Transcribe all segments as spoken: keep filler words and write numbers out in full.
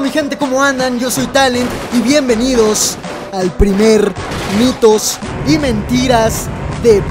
mi gente? ¿Cómo andan? Yo soy Talent y bienvenidos al primer mitos y mentiras de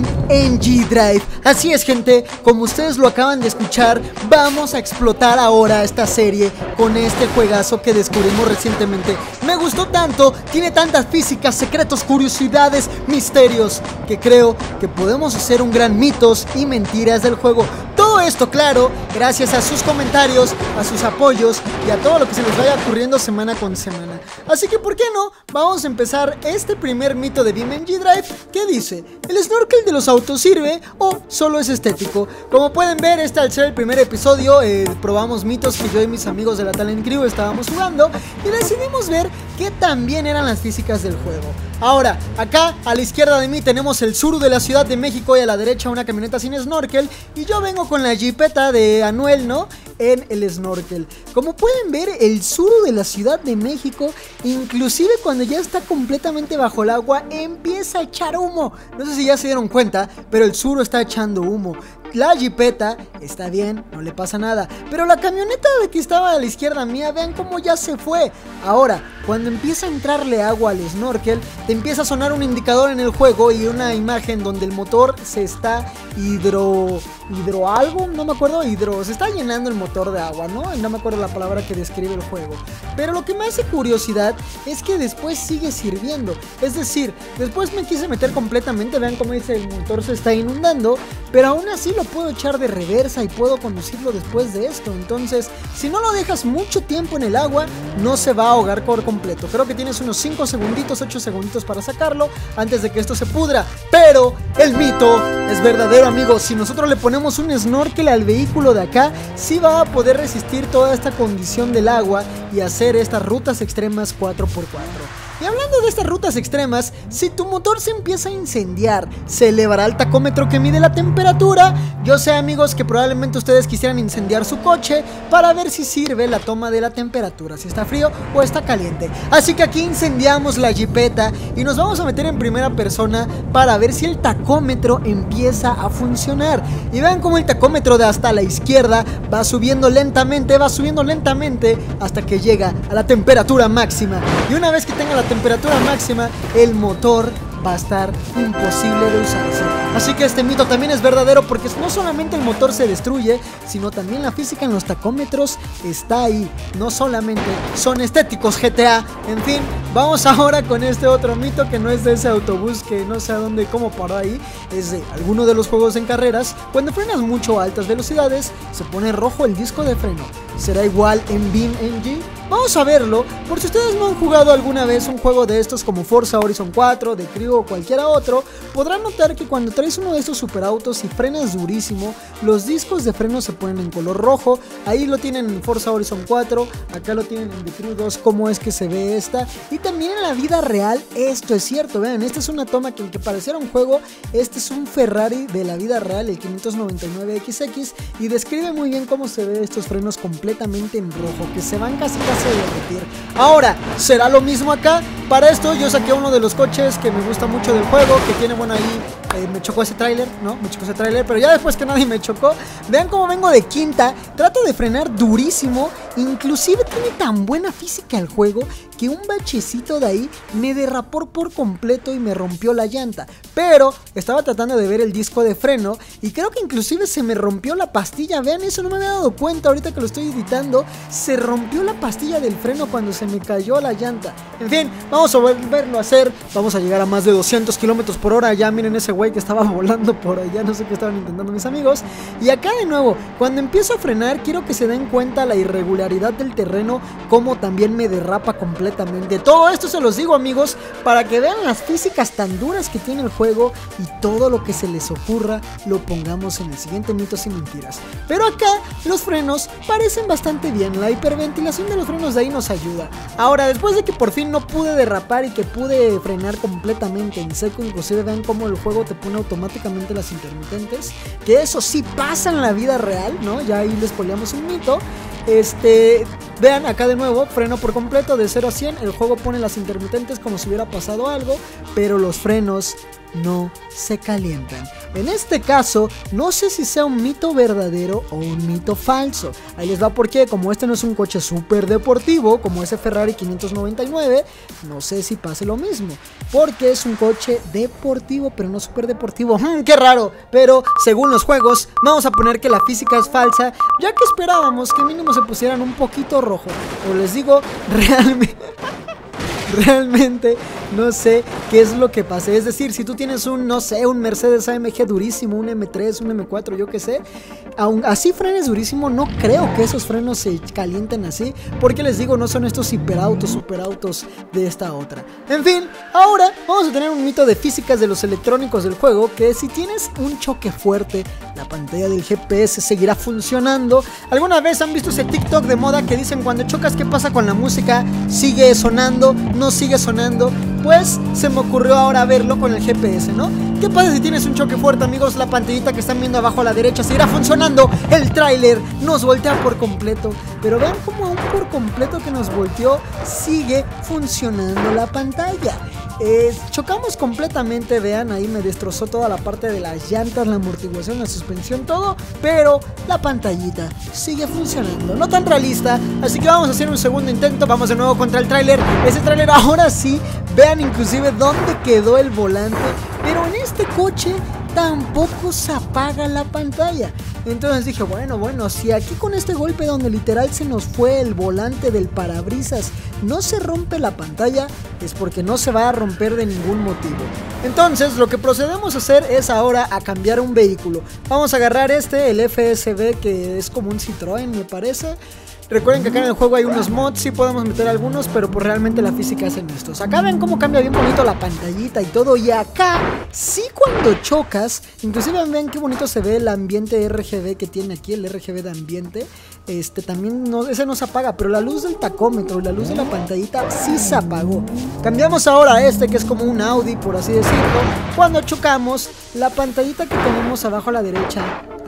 BeamNG Drive. Así es, gente, como ustedes lo acaban de escuchar, vamos a explotar ahora esta serie con este juegazo que descubrimos recientemente. Me gustó tanto, tiene tantas físicas, secretos, curiosidades, misterios, que creo que podemos hacer un gran mitos y mentiras del juego. Todo esto, claro, gracias a sus comentarios, a sus apoyos y a todo lo que se les vaya ocurriendo semana con semana. Así que, ¿por qué no? Vamos a empezar este primer mito de BeamNG Drive que dice: ¿el snorkel de los autos sirve o solo es estético? Como pueden ver, este al ser el primer episodio, eh, probamos mitos que yo y mis amigos de la Talent Crew estábamos jugando y decidimos ver qué tan bien eran las físicas del juego. Ahora, acá a la izquierda de mí tenemos el Tsuru de la Ciudad de México y a la derecha una camioneta sin snorkel, y yo vengo con la jipeta de Anuel, ¿no?, en el snorkel. Como pueden ver, el Tsuru de la Ciudad de México, inclusive cuando ya está completamente bajo el agua, empieza a echar humo. No sé si ya se dieron cuenta, pero el Tsuru está echando humo. La jipeta está bien, no le pasa nada, pero la camioneta de que estaba a la izquierda mía, vean cómo ya se fue. Ahora, cuando empieza a entrarle agua al snorkel, te empieza a sonar un indicador en el juego y una imagen donde el motor se está hidro... hidro algo, no me acuerdo, hidro... se está llenando el motor de agua, ¿no? No me acuerdo la palabra que describe el juego. Pero lo que me hace curiosidad es que después sigue sirviendo. Es decir, después me quise meter completamente, vean cómo dice el motor se está inundando, pero aún así lo puedo echar de reversa y puedo conducirlo después de esto. Entonces, si no lo dejas mucho tiempo en el agua, no se va a ahogar por completo. Creo que tienes unos cinco segunditos, ocho segunditos para sacarlo antes de que esto se pudra. Pero el mito es verdadero, amigos. Si nosotros le ponemos un snorkel al vehículo de acá, sí va a poder resistir toda esta condición del agua y hacer estas rutas extremas cuatro por cuatro. Y hablando de estas rutas extremas, si tu motor se empieza a incendiar, ¿se elevará el tacómetro que mide la temperatura? Yo sé, amigos, que probablemente ustedes quisieran incendiar su coche para ver si sirve la toma de la temperatura, si está frío o está caliente. Así que aquí incendiamos la jipeta y nos vamos a meter en primera persona para ver si el tacómetro empieza a funcionar. Y vean cómo el tacómetro de hasta la izquierda va subiendo lentamente, va subiendo lentamente hasta que llega a la temperatura máxima. Y una vez que tenga la temperatura máxima, el motor va a estar imposible de usarse. Así que este mito también es verdadero, porque no solamente el motor se destruye, sino también la física en los tacómetros está ahí. No solamente son estéticos G T A. En fin, vamos ahora con este otro mito que no es de ese autobús que no sé a dónde y cómo paró ahí. Es de alguno de los juegos en carreras. Cuando frenas mucho a altas velocidades, se pone rojo el disco de freno. ¿Será igual en BeamNG? Vamos a verlo. Por si ustedes no han jugado alguna vez un juego de estos como Forza Horizon cuatro, de Crew o cualquiera otro, podrán notar que cuando traes uno de estos superautos y frenas durísimo, los discos de freno se ponen en color rojo. Ahí lo tienen en Forza Horizon cuatro, acá lo tienen en The Crew dos, cómo es que se ve esta. Y también en la vida real esto es cierto. Vean, esta es una toma que aunque pareciera un juego, este es un Ferrari de la vida real, el quinientos noventa y nueve X X, y describe muy bien cómo se ve estos frenos completamente en rojo, que se van casi casi a derretir. Ahora, ¿será lo mismo acá? Para esto yo saqué uno de los coches que me gusta mucho del juego, que tiene, bueno, ahí eh, me chocó ese tráiler, ¿no? Me chocó ese tráiler, pero ya después que nadie me chocó, vean cómo vengo de quinta, trato de frenar durísimo, inclusive tiene tan buena física el juego que un bachecito de ahí me derrapó por completo y me rompió la llanta. Pero estaba tratando de ver el disco de freno y creo que inclusive se me rompió la pastilla. Vean, eso no me había dado cuenta ahorita que lo estoy editando. Se rompió la pastilla del freno cuando se me cayó la llanta. En fin, vamos a volverlo a hacer. Vamos a llegar a más de doscientos kilómetros por hora. Ya miren ese güey que estaba volando por allá. No sé qué estaban intentando mis amigos. Y acá de nuevo, cuando empiezo a frenar, quiero que se den cuenta la irregularidad del terreno, como también me derrapa completamente. Todo esto se los digo, amigos, para que vean las físicas tan duras que tiene el juego, y todo lo que se les ocurra lo pongamos en el siguiente mitos y mentiras. Pero acá los frenos parecen bastante bien. La hiperventilación de los frenos de ahí nos ayuda. Ahora, después de que por fin no pude derrapar y que pude frenar completamente en seco, inclusive vean cómo el juego te pone automáticamente las intermitentes, que eso sí pasa en la vida real, ¿no? Ya ahí les spoileamos un mito. Este... Vean acá de nuevo, freno por completo de cero a cien. El juego pone las intermitentes como si hubiera pasado algo, pero los frenos no se calientan. En este caso, no sé si sea un mito verdadero o un mito falso. Ahí les va porque, como este no es un coche súper deportivo, como ese Ferrari quinientos noventa y nueve, no sé si pase lo mismo. Porque es un coche deportivo, pero no súper deportivo. Hmm, ¡Qué raro! Pero, según los juegos, vamos a poner que la física es falsa, ya que esperábamos que mínimo se pusieran un poquito rojo. Pero les digo, realmente... Realmente no sé qué es lo que pase. Es decir, si tú tienes un, no sé, un Mercedes A M G durísimo, un M tres, un M cuatro, yo qué sé, aun así frenes durísimo, no creo que esos frenos se calienten así, porque les digo, no son estos hiperautos, superautos de esta otra. En fin, ahora vamos a tener un mito de físicas de los electrónicos del juego, que si tienes un choque fuerte, la pantalla del G P S seguirá funcionando. ¿Alguna vez han visto ese TikTok de moda que dicen cuando chocas qué pasa con la música? ¿Sigue sonando? ¿No sigue sonando? Pues se me ocurrió ahora verlo con el G P S, ¿no? ¿Qué pasa si tienes un choque fuerte, amigos? La pantallita que están viendo abajo a la derecha seguirá funcionando. El tráiler nos voltea por completo, pero vean cómo aún por completo que nos volteó sigue funcionando la pantalla. Eh, chocamos completamente, vean, ahí me destrozó toda la parte de las llantas, la amortiguación, la suspensión, todo, pero la pantallita sigue funcionando, no tan realista, así que vamos a hacer un segundo intento. Vamos de nuevo contra el tráiler. Ese tráiler ahora sí, vean inclusive dónde quedó el volante, pero en este coche tampoco se apaga la pantalla. Entonces dije, bueno, bueno, si aquí con este golpe donde literal se nos fue el volante del parabrisas no se rompe la pantalla, es porque no se va a romper de ningún motivo. Entonces lo que procedemos a hacer es ahora a cambiar un vehículo. Vamos a agarrar este, el F S B, que es como un Citroën, me parece. Recuerden que acá en el juego hay unos mods, sí podemos meter algunos, pero pues realmente la física es en estos. Acá ven cómo cambia bien bonito la pantallita y todo. Y acá, sí, cuando chocas, inclusive ven qué bonito se ve el ambiente R G B que tiene aquí, el R G B de ambiente. Este también, no, ese no se apaga, pero la luz del tacómetro y la luz de la pantallita sí se apagó. Cambiamos ahora a este, que es como un Audi, por así decirlo. Cuando chocamos, la pantallita que tenemos abajo a la derecha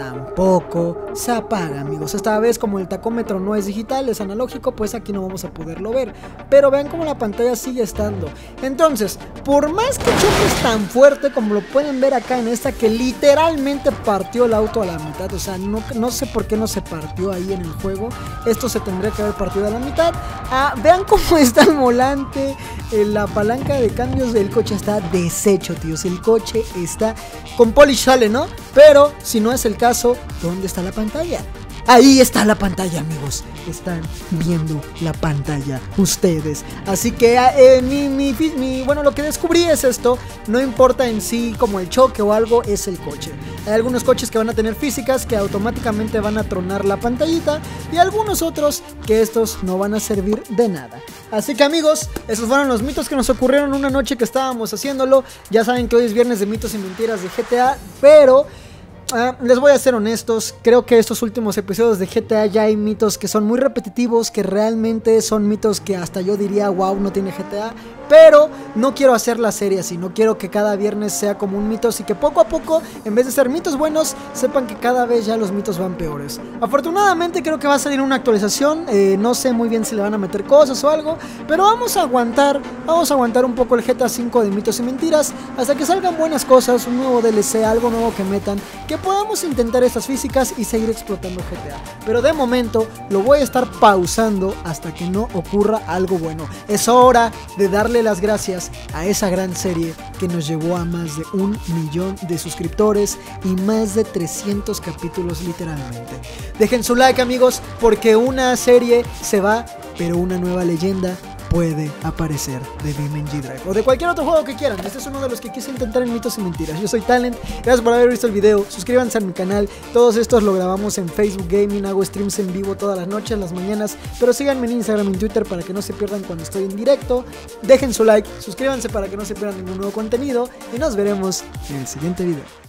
tampoco se apaga, amigos. Esta vez, como el tacómetro no es digital, es analógico, pues aquí no vamos a poderlo ver. Pero vean cómo la pantalla sigue estando. Entonces, por más que choques tan fuerte como lo pueden ver acá en esta, que literalmente partió el auto a la mitad, o sea, no, no sé por qué no se partió ahí en el juego. Esto se tendría que haber partido a la mitad. Ah, vean cómo está el volante, eh, la palanca de cambios del coche está deshecho, tíos. El coche está con polish sale, ¿no? Pero si no es el caso, ¿dónde está la pantalla? Ahí está la pantalla, amigos. Están viendo la pantalla ustedes. Así que eh, mi, mi, mi, bueno, lo que descubrí es esto. No importa en sí como el choque o algo, es el coche. Hay algunos coches que van a tener físicas que automáticamente van a tronar la pantallita, y algunos otros que estos no van a servir de nada. Así que, amigos, esos fueron los mitos que nos ocurrieron una noche que estábamos haciéndolo. Ya saben que hoy es viernes de mitos y mentiras de G T A, pero... Uh, les voy a ser honestos, creo que estos últimos episodios de G T A ya hay mitos que son muy repetitivos, que realmente son mitos que hasta yo diría, wow, no tiene G T A. Pero no quiero hacer la serie así, no quiero que cada viernes sea como un mito, así que poco a poco, en vez de ser mitos buenos, sepan que cada vez ya los mitos van peores. Afortunadamente creo que va a salir una actualización, eh, no sé muy bien si le van a meter cosas o algo, pero vamos a aguantar, vamos a aguantar un poco el G T A cinco de mitos y mentiras, hasta que salgan buenas cosas, un nuevo D L C, algo nuevo que metan, que podamos intentar estas físicas y seguir explotando G T A. Pero de momento lo voy a estar pausando hasta que no ocurra algo bueno. Es hora de darle las gracias a esa gran serie que nos llevó a más de un millón de suscriptores y más de trescientos capítulos literalmente. Dejen su like, amigos, porque una serie se va, pero una nueva leyenda puede aparecer de BeamNG Drive o de cualquier otro juego que quieran. Este es uno de los que quise intentar en mitos y mentiras. Yo soy Talent, gracias por haber visto el video, suscríbanse a mi canal. Todos estos lo grabamos en Facebook Gaming, hago streams en vivo todas las noches, las mañanas, pero síganme en Instagram y en Twitter para que no se pierdan cuando estoy en directo. Dejen su like, suscríbanse para que no se pierdan ningún nuevo contenido y nos veremos en el siguiente video.